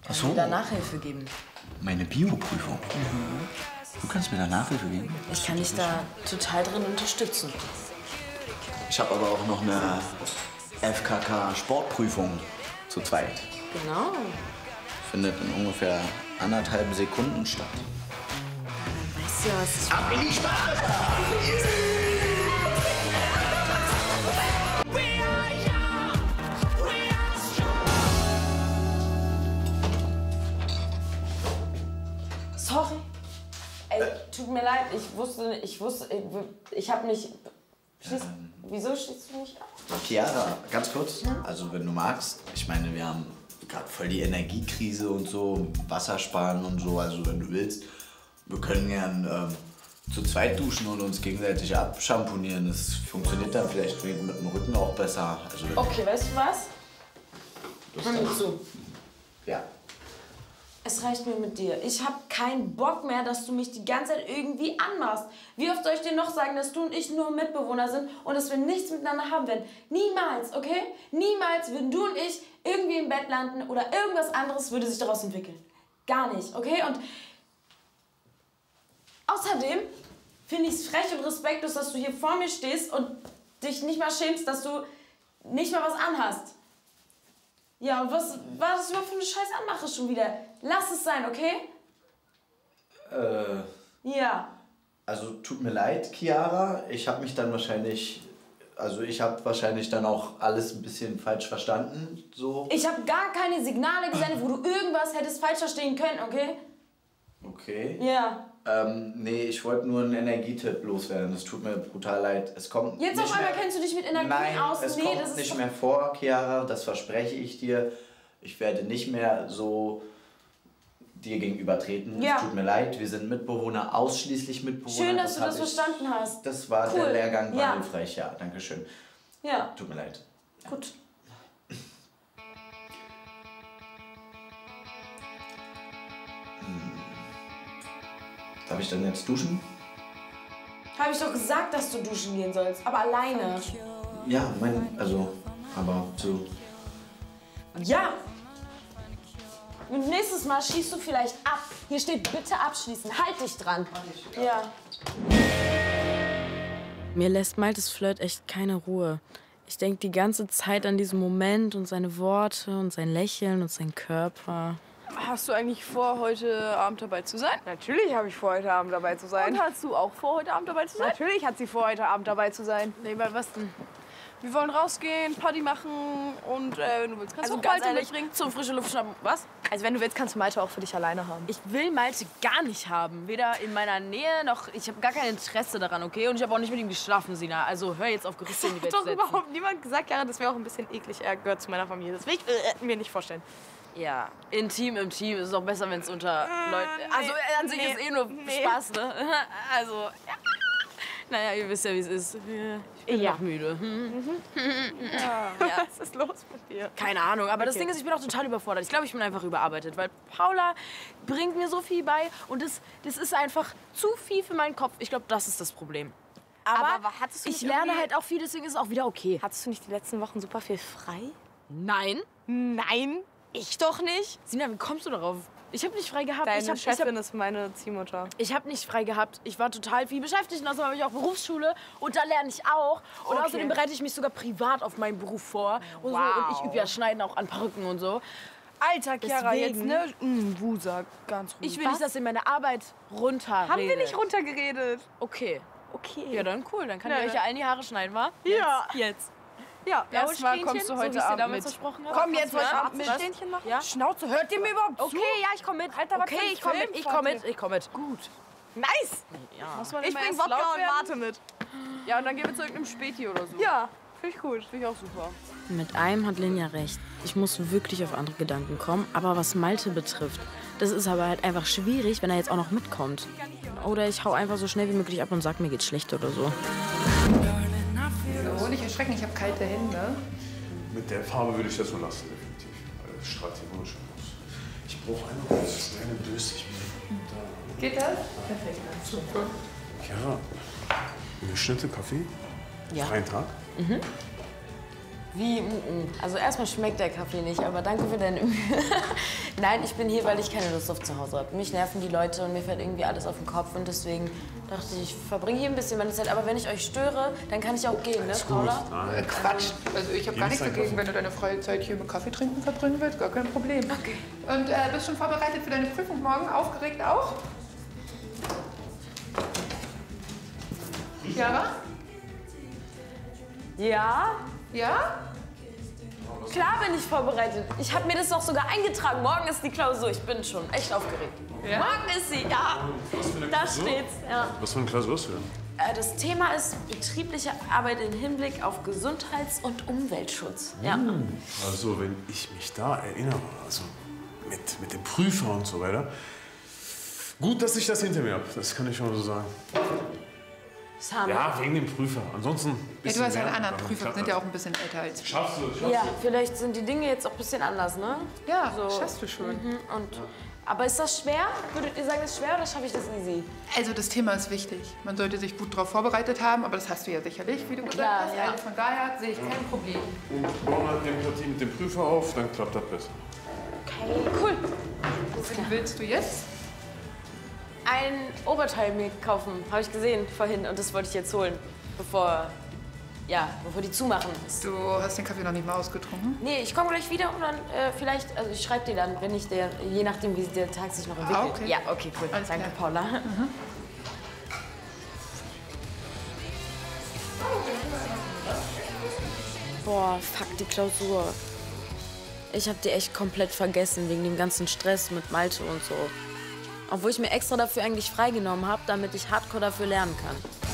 Ach so. Da Nachhilfe geben. Meine Bioprüfung? Du kannst mir da Nachhilfe geben? Ich kann dich da total drin unterstützen. Ich habe aber auch noch eine FKK-Sportprüfung zu zweit. Genau. Findet in ungefähr 1,5 Sekunden statt. Weißt du was? Ab in die Spaß! Sorry. Ey, tut mir leid, ich hab nicht... Wieso schließt du mich ab? Chiara, ganz kurz, also wenn du magst, ich meine, wir haben gerade voll die Energiekrise und so, Wasser sparen und so, also wenn du willst, wir können gern zu zweit duschen und uns gegenseitig abschamponieren. Das funktioniert dann vielleicht mit dem Rücken auch besser. Also, Okay, weißt du was? Hör mir zu. Ja. Es reicht mir mit dir. Ich habe keinen Bock mehr, dass du mich die ganze Zeit irgendwie anmachst. Wie oft soll ich dir noch sagen, dass du und ich nur Mitbewohner sind und dass wir nichts miteinander haben werden? Niemals, okay? Niemals würden du und ich irgendwie im Bett landen oder irgendwas anderes würde sich daraus entwickeln. Gar nicht, okay? Und außerdem finde ich es frech und respektlos, dass du hier vor mir stehst und dich nicht mal schämst, dass du nicht mal was anhast. Ja, und was war das überhaupt für eine scheiß Anmache schon wieder? Lass es sein, okay? Ja. Also tut mir leid, Chiara. Ich habe mich dann wahrscheinlich... Also ich habe wahrscheinlich dann auch alles ein bisschen falsch verstanden, so. Ich habe gar keine Signale gesendet, wo du irgendwas hättest falsch verstehen können, okay? Okay. Ja. Nee, ich wollte nur einen Energietipp loswerden. Es tut mir brutal leid. Es kommt Jetzt nicht auf einmal mehr... kennst du dich mit Energie Nein, aus. es Nee, kommt das ist nicht doch... mehr vor, Chiara. Das verspreche ich dir. Ich werde nicht mehr so dir gegenübertreten. Ja. Es tut mir leid. Wir sind Mitbewohner, ausschließlich Mitbewohner. Schön, dass du das hab ich- verstanden hast. Das war Cool. der Lehrgang, war Ja. hilfreich. Ja, danke schön. Ja, Tut mir leid. gut. Darf ich dann jetzt duschen? Habe ich doch gesagt, dass du duschen gehen sollst, aber alleine. Ja, aber so. Ja. Und nächstes Mal schießt du vielleicht ab. Hier steht bitte abschließen. Halt dich dran. Ja. Mir lässt Maltes Flirt echt keine Ruhe. Ich denke die ganze Zeit an diesen Moment und seine Worte und sein Lächeln und sein Körper. Hast du eigentlich vor, heute Abend dabei zu sein? Natürlich habe ich vor, heute Abend dabei zu sein. Und hast du auch vor, heute Abend dabei zu sein? Natürlich hat sie vor, heute Abend dabei zu sein. Nee, bei was denn? Wir wollen rausgehen, Party machen und wenn du willst, kannst du auch ganz Malte ehrlich, mitbringen. zum frische Luft schnappen. Was? Also wenn du willst, kannst du Malte auch für dich alleine haben. Ich will Malte gar nicht haben. Weder in meiner Nähe noch... Ich habe gar kein Interesse daran, okay? Und ich habe auch nicht mit ihm geschlafen, Sina. Also hör jetzt auf, Gerüchte in die Welt Hat zu doch setzen. überhaupt niemand gesagt, ja, das wäre auch ein bisschen eklig. Er gehört zu meiner Familie. Das will ich mir nicht vorstellen. Ja, intim im Team ist es auch besser, wenn es unter Leuten... Also an sich ist eh nur Spaß, ne? Also... Ja. Naja, ihr wisst ja, wie es ist. Ich bin noch müde. Ja. Was ist los mit dir? Keine Ahnung, aber das Ding ist, ich bin auch total überfordert. Ich glaube, ich bin einfach überarbeitet, weil Paula bringt mir so viel bei und das ist einfach zu viel für meinen Kopf. Ich glaube, das ist das Problem. Aber hattest du ich nicht lerne irgendwie- halt auch viel, deswegen ist es auch wieder okay. Hattest du nicht die letzten Wochen super viel frei? Nein? Nein, ich doch nicht. Sina, wie kommst du darauf? Ich habe nicht frei gehabt. Deine Chefin ist meine Ziehmutter. Ich habe nicht frei gehabt. Ich war total viel beschäftigt. Und außerdem habe ich auch Berufsschule. Und da lerne ich auch. Und Okay. außerdem bereite ich mich sogar privat auf meinen Beruf vor. Und, so. Wow. Und ich übe ja Schneiden auch an Perücken und so. Alter, Chiara, jetzt, Deswegen- ne? Wusa, ganz ruhig. Ich will nicht, dass ihr meine Arbeit runterredet. Haben wir nicht runtergeredet? Okay. Okay. Ja, dann cool. Dann kann Ja, ich euch ja allen die Haare schneiden, wa? Ja. Jetzt. Ja, Blaue erstmal Strähnchen, kommst du so heute wie ich dir Abend damals mit. versprochen habe. Komm jetzt Was? heute Abend mit. Was? Strähnchen machen? Ja? Schnauze, hört ihr mir überhaupt zu? Okay, ja, ich komme mit. Alter, was okay, für ein ich komme mit. Film, Ich komme mit. Vati. Ich komme mit. Gut. Nice. Ja. Muss man Ich immer bring erst Wodka laut und werden? Mate mit. Ja, und dann gehen wir zu irgendeinem Späti oder so. Ja, finde ich gut. Finde ich auch super. Mit einem hat Linja recht. Ich muss wirklich auf andere Gedanken kommen. Aber was Malte betrifft, das ist aber halt einfach schwierig, wenn er jetzt auch noch mitkommt. Oder ich hau einfach so schnell wie möglich ab und sag, mir geht's schlecht oder so. Oh, nicht erschrecken, ich habe kalte Hände. Mit der Farbe würde ich das so lassen, definitiv. Weil es strahlt hier wunderschön aus. Ich brauche einmal das kleine Döschen. Geht das? Perfekt. Super. Ja, eine Schnitte Kaffee? Ja. Freien Tag? Wie? Also erstmal schmeckt der Kaffee nicht, aber danke für deine Mühe. Nein, ich bin hier, weil ich keine Lust auf zu Hause habe. Mich nerven die Leute und mir fällt irgendwie alles auf den Kopf und deswegen dachte ich verbringe hier ein bisschen meine Zeit. Aber wenn ich euch störe, dann kann ich auch gehen, ne, Paula? Quatsch. Also ich habe gar nichts dagegen, wenn du deine freie Zeit hier mit Kaffee trinken verbringen willst. Gar kein Problem. Okay. Und bist schon vorbereitet für deine Prüfung morgen? Aufgeregt auch? Chiara? Ja? Ja? Klar bin ich vorbereitet. Ich habe mir das doch sogar eingetragen. Morgen ist die Klausur. Ich bin schon echt aufgeregt. Ja? Morgen ist sie, ja. Da steht's, ja. Was für eine Klausur hast du denn? Das Thema ist betriebliche Arbeit im Hinblick auf Gesundheits- und Umweltschutz. Ja. Also, wenn ich mich da erinnere, also mit dem Prüfer und so weiter. Gut, dass ich das hinter mir habe, das kann ich schon so sagen. Sam. Ja, wegen dem Prüfer. Ansonsten. Ja, du hast ja einen anderen Prüfer, sind ja auch ein bisschen älter als ich. Schaffst du, Ja, vielleicht sind die Dinge jetzt auch ein bisschen anders, ne? Ja, So. schaffst du schon. Und, aber ist das schwer? Würdet ihr sagen, das ist schwer oder schaffe ich das easy? Also das Thema ist wichtig. Man sollte sich gut darauf vorbereitet haben, aber das hast du ja sicherlich, wie du gesagt Klar, hast. ja. Also von daher sehe ich kein Problem. Und bauen halt Demokratie mit dem Prüfer auf, dann klappt das besser. Okay, cool. Wohin willst du jetzt? Ein Oberteil mir kaufen, habe ich gesehen vorhin und das wollte ich jetzt holen, bevor die zumachen. Du hast den Kaffee noch nicht mal ausgetrunken? Nee, ich komme gleich wieder und dann vielleicht, also ich schreibe dir dann, wenn ich der, je nachdem wie der Tag sich noch entwickelt. Okay. Ja, okay, cool. Alles Danke, klar. Paula. Boah, fuck, die Klausur. Ich hab die echt komplett vergessen, wegen dem ganzen Stress mit Malte und so. Obwohl ich mir extra dafür eigentlich freigenommen habe, damit ich hardcore dafür lernen kann.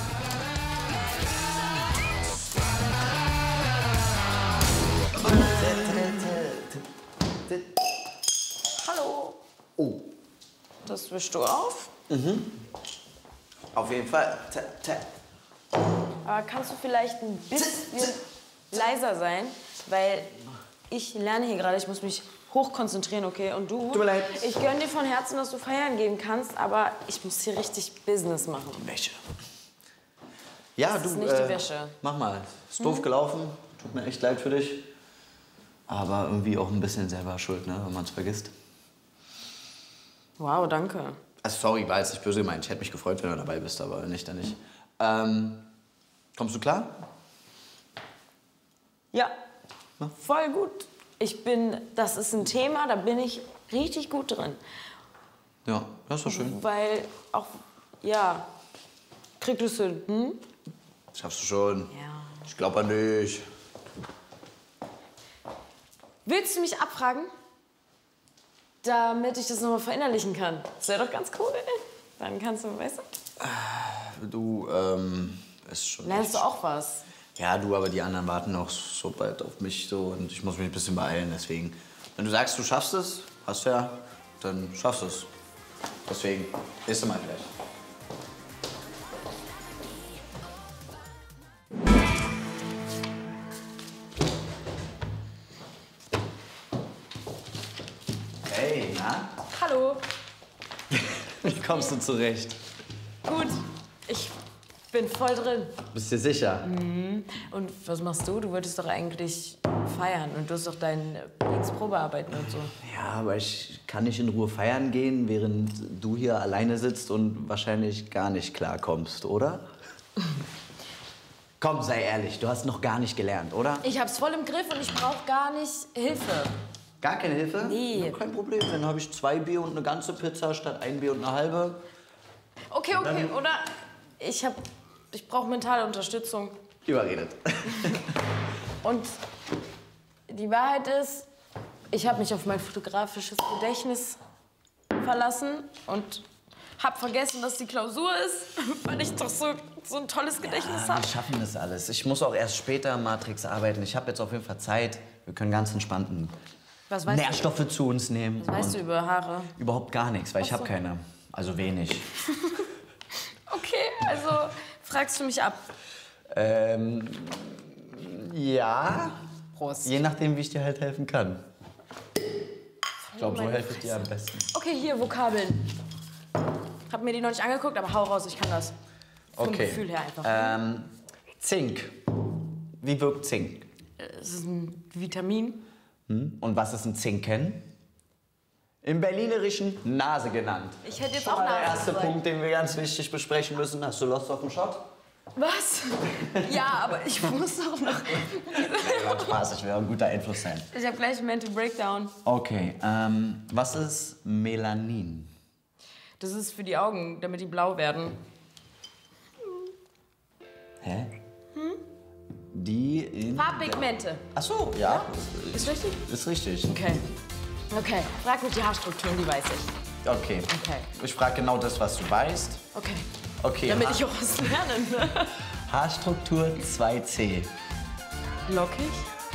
Hallo. Oh, Das wischst du auf? auf jeden Fall. Aber kannst du vielleicht ein bisschen leiser sein? Weil ich lerne hier gerade, ich muss mich hochkonzentrieren, okay? Und du? Tut mir leid. Ich gönne dir von Herzen, dass du feiern gehen kannst, aber ich muss hier richtig Business machen. Wäsche. Ja, Das ist du, nicht die Wäsche. mach mal. Ist doof gelaufen, tut mir echt leid für dich. Aber irgendwie auch ein bisschen selber schuld, ne, wenn man es vergisst. Wow, danke. Also sorry, war jetzt nicht böse gemeint. Ich hätte mich gefreut, wenn du dabei bist, aber nicht, dann nicht. Kommst du klar? Ja, voll gut. Das ist ein Thema, da bin ich richtig gut drin. Ja, das war schön. Weil auch, ja, kriegst du es hin, hm? Schaffst du schon. Ja. Ich glaube an dich. Willst du mich abfragen? Damit ich das nochmal verinnerlichen kann. Das wäre doch ganz cool. Dann kannst du, weißt du? Du, ist schon. Lernst du auch was? Ja, du, aber die anderen warten noch so bald auf mich so und ich muss mich ein bisschen beeilen, deswegen. Wenn du sagst, du schaffst es, hast du ja, dann schaffst du es. Deswegen, nächstes Mal vielleicht. Hey, na? Hallo. Wie kommst du zurecht? Gut. Ich bin voll drin. Bist du dir sicher? Und was machst du? Du wolltest doch eigentlich feiern und du hast doch deine Probearbeiten und so. Ja, aber ich kann nicht in Ruhe feiern gehen, während du hier alleine sitzt und wahrscheinlich gar nicht klarkommst, oder? Komm, sei ehrlich, du hast noch gar nicht gelernt, oder? Ich hab's voll im Griff und ich brauch gar nicht Hilfe. Gar keine Hilfe? Nee. Ja, kein Problem, dann habe ich 2 Bier und eine ganze Pizza statt 1 Bier und eine halbe. Okay, oder ich brauche mentale Unterstützung. Überredet. Und die Wahrheit ist, ich habe mich auf mein fotografisches Gedächtnis verlassen und habe vergessen, dass die Klausur ist, weil ich doch so ein tolles Gedächtnis habe. Wir schaffen das alles. Ich muss auch erst später am Matrix arbeiten. Ich habe jetzt auf jeden Fall Zeit. Wir können ganz entspannten Was weißt Nährstoffe zu uns nehmen. Was weißt du über Haare? Überhaupt gar nichts, weil ich Ach habe so. keine. Also wenig. Okay, also fragst du mich ab. Ja. Prost. Je nachdem, wie ich dir halt helfen kann. Ich glaube, so helfe ich dir am besten. Okay, hier, Vokabeln. Hab mir die noch nicht angeguckt, aber hau raus, ich kann das. Vom Okay. Gefühl her einfach. Zink. Wie wirkt Zink? Es ist ein Vitamin. Und was ist ein Zinken? Im Berlinerischen Nase genannt. Ich hätte jetzt Schon auch mal der Nase erste gesagt. Punkt, den wir ganz wichtig besprechen müssen. Hast du Lust auf einen Shot? Was? Ja, aber ich muss auch noch... Macht Spaß, ich werde ein guter Einfluss sein. Ich habe gleich einen Mental Breakdown. Okay, was ist Melanin? Das ist für die Augen, damit die blau werden. Hä? Die in... Farbpigmente. Ach so, ja. Ist richtig? Ist richtig. Okay. Okay, frag mich die Haarstrukturen, die weiß ich. Okay. Okay. Ich frage genau das, was du weißt. Okay. Okay. Damit ich auch was lerne. Ne? Haarstruktur 2C. Lockig?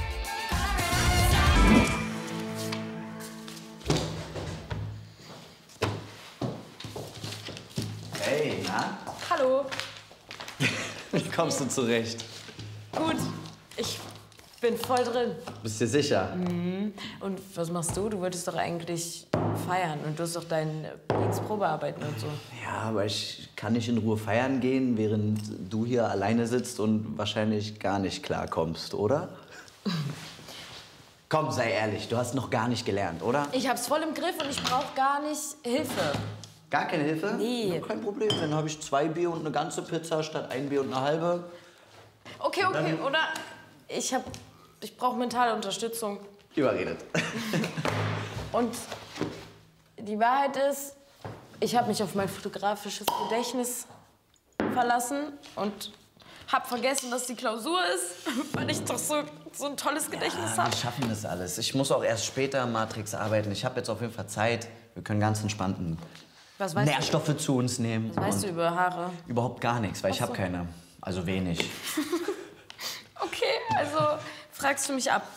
Hey, na? Hallo. Wie kommst du zurecht? Gut. Ich bin voll drin. Bist du sicher? Und was machst du? Du wolltest doch eigentlich feiern und du hast doch deine Probearbeiten und so. Ja, aber ich kann nicht in Ruhe feiern gehen, während du hier alleine sitzt und wahrscheinlich gar nicht klarkommst, oder? Komm, sei ehrlich, du hast noch gar nicht gelernt, oder? Ich hab's voll im Griff und ich brauch gar nicht Hilfe. Gar keine Hilfe? Nee. Ja, kein Problem, dann habe ich 2 Bier und eine ganze Pizza statt 1 Bier und eine halbe. Okay, oder? Ich brauche mentale Unterstützung. Überredet. Und die Wahrheit ist, ich habe mich auf mein fotografisches Gedächtnis verlassen und habe vergessen, dass die Klausur ist, weil ich doch so ein tolles Gedächtnis Ja, habe. wir schaffen das alles. Ich muss auch erst später am Matrix arbeiten. Ich habe jetzt auf jeden Fall Zeit. Wir können ganz entspannten Was weißt Nährstoffe zu uns nehmen. Was weißt du über Haare? Überhaupt gar nichts, weil ich Ach so. habe keine. Also wenig. Okay, also fragst du mich ab.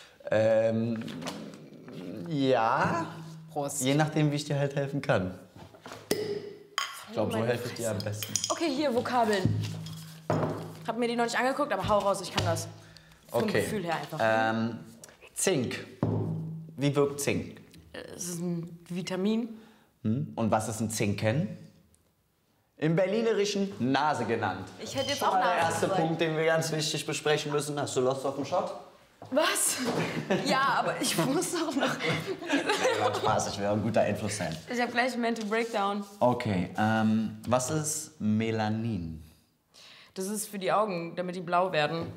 Ja. Prost. Je nachdem, wie ich dir halt helfen kann. Ich glaube, so helfe ich dir am besten. Okay, hier, Vokabeln. Hab mir die noch nicht angeguckt, aber hau raus, ich kann das. Vom Gefühl her einfach. Zink. Wie wirkt Zink? Es ist ein Vitamin. Und was ist ein Zinken? Im Berlinerischen Nase genannt. Ich hätte jetzt Schon auch mal der Nase erste gesagt. Punkt, den wir ganz wichtig besprechen müssen. Hast du Lust auf einen Shot? Was? Ja, aber ich muss auch noch... Macht Spaß, ich werde ein guter Einfluss sein. Ich habe gleich einen Mental Breakdown. Okay, was ist Melanin? Das ist für die Augen, damit die blau werden.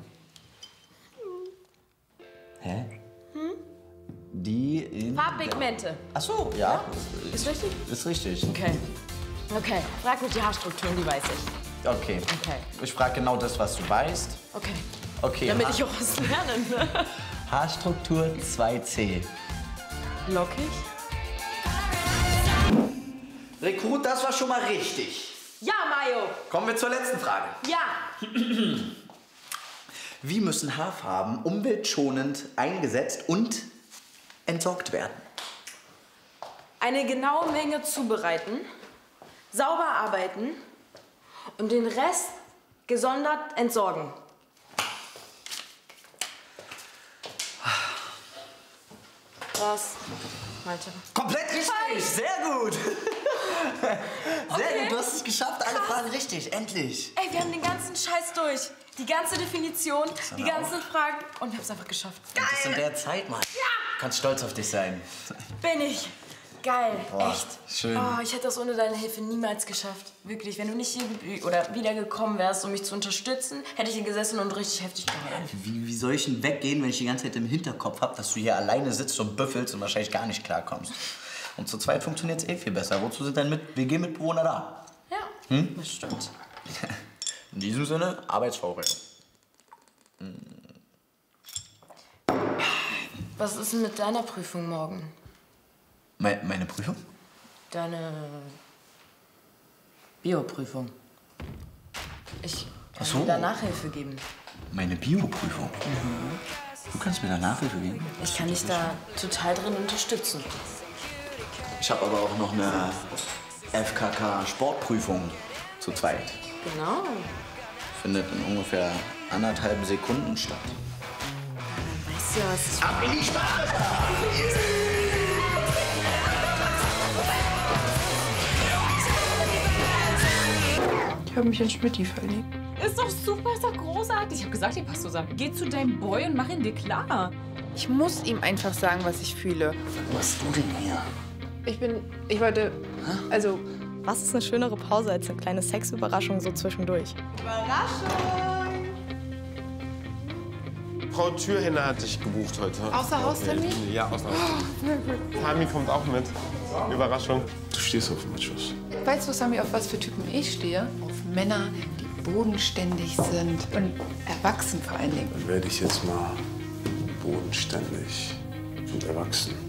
Hä? Die in... Farbpigmente. Ach so, ja. Ist richtig? Ist richtig. Okay. Okay, frag mich die Haarstrukturen, die weiß ich. Okay. Okay. Ich frage genau das, was du weißt. Okay. Okay. Damit ich auch was lerne. Ne? Haarstruktur 2C. Lockig? Rekrut, das war schon mal richtig. Ja, Mayo. Kommen wir zur letzten Frage. Ja. Wie müssen Haarfarben umweltschonend eingesetzt und entsorgt werden? Eine genaue Menge zubereiten, sauber arbeiten und den Rest gesondert entsorgen. Was? Malte. Komplett richtig! Sehr gut! Sehr gut, du hast es geschafft. Alle Fragen richtig, endlich. Ey, wir haben den ganzen Scheiß durch. Die ganze Definition, die ganzen Fragen und wir haben es einfach geschafft. Und das in der Zeit, Mann. Ja! Kannst stolz auf dich sein. Bin ich. Geil, Boah, echt. schön. Oh, ich hätte das ohne deine Hilfe niemals geschafft. Wirklich, wenn du nicht hier oder wieder gekommen wärst, um mich zu unterstützen, hätte ich hier gesessen und richtig heftig geheult. Wie soll ich denn weggehen, wenn ich die ganze Zeit im Hinterkopf habe, dass du hier alleine sitzt und büffelst und wahrscheinlich gar nicht klarkommst? Und zu zweit funktioniert es eh viel besser. Wozu sind dann WG-Mitbewohner da? Ja, das stimmt. In diesem Sinne, Arbeitsvorbereitung. Was ist denn mit deiner Prüfung morgen? Meine Prüfung? Deine Bioprüfung. Ich kann Ach so. dir da Nachhilfe geben. Meine Bioprüfung? Du kannst mir da Nachhilfe geben? Ich kann dich da total drin unterstützen. Ich habe aber auch noch eine FKK-Sportprüfung zu zweit. Genau. Findet in ungefähr 1,5 Sekunden statt. Weißt du was? Ab in die Spaß! Ich habe mich in Schmidti verliebt. Ist doch super, ist doch großartig. Ich habe gesagt, ihr passt zusammen. Geh zu deinem Boy und mach ihn dir klar. Ich muss ihm einfach sagen, was ich fühle. Was machst du denn hier? Ich wollte, also... Was ist eine schönere Pause als eine kleine Sexüberraschung so zwischendurch? Frau Türhänder hat dich gebucht heute. Außer Haustermin? Ja, außer Haustermin. Tami kommt auch mit. Überraschung. Du stehst auf Machos. Weißt du, Sami, auf was für Typen ich stehe? Auf Männer, die bodenständig sind und erwachsen vor allen Dingen. Dann werde ich jetzt mal bodenständig und erwachsen.